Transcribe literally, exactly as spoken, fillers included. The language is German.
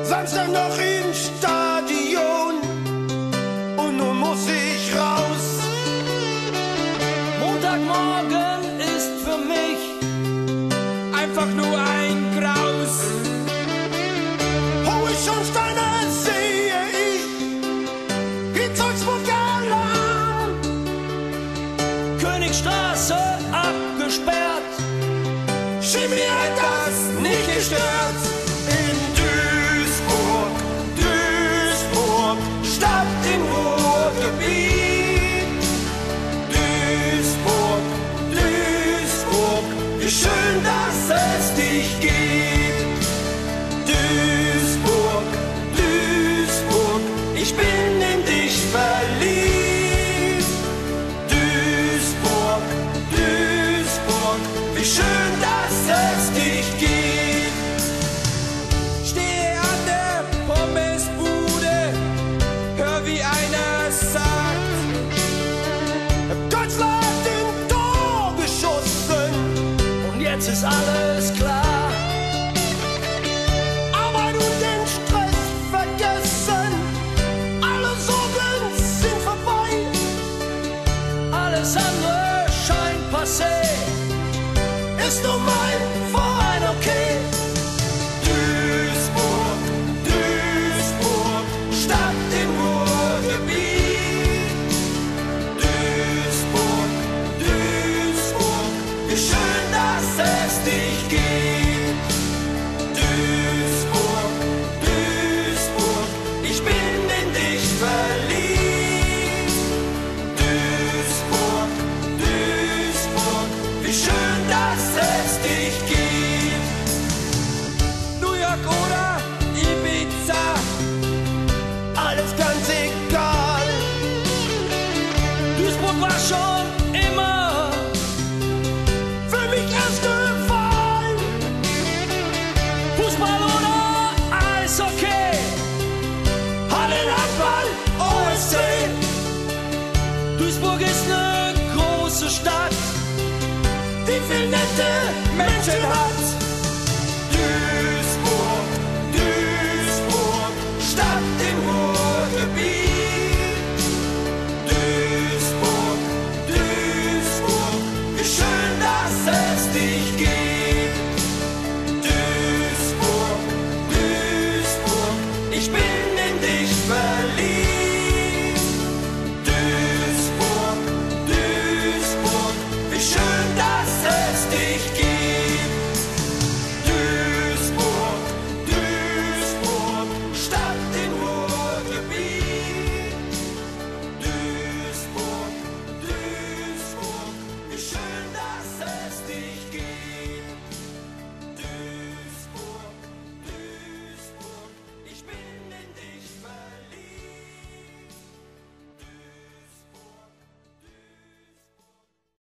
Samstag noch im Stadion und nun muss ich raus. Montagmorgen ist für mich einfach nur ein Graus. Hohe Schornsteine sehe ich, wie Salzburger Alarm. Königstraße abgesperrt, Chemie hat das nicht gestört. In Duisburg, Duisburg, Stadt im Ruhrgebiet. Duisburg, Duisburg, wie schön, dass es dich gibt. Duisburg, Duisburg, ich bin in dich verliebt. Duisburg, Duisburg, wie schön, dass es dich gibt. stehe an der Pommesbude, hör wie einer sagt: Kanzler hat den Tor geschossen. Und jetzt ist alles klar. Arbeit und den Stress vergessen. Alle Sorgen sind vorbei. Alles andere scheint passé. Ist nur mein Verein okay. Duisburg, Duisburg, Stadt im Ruhrgebiet. Duisburg, Duisburg, wie schön, dass es dich gibt. Duisburg, Duisburg, ich bin in dich verliebt. Duisburg, Duisburg, wie schön, dass es dich gibt. New York oder Ibiza, Alles ganz egal. Duisburg war schon immer Für mich erste Wahl. Fußball oder Eishockey, Hallenhandball, O S C. Duisburg ist eine große Stadt, Die viel nette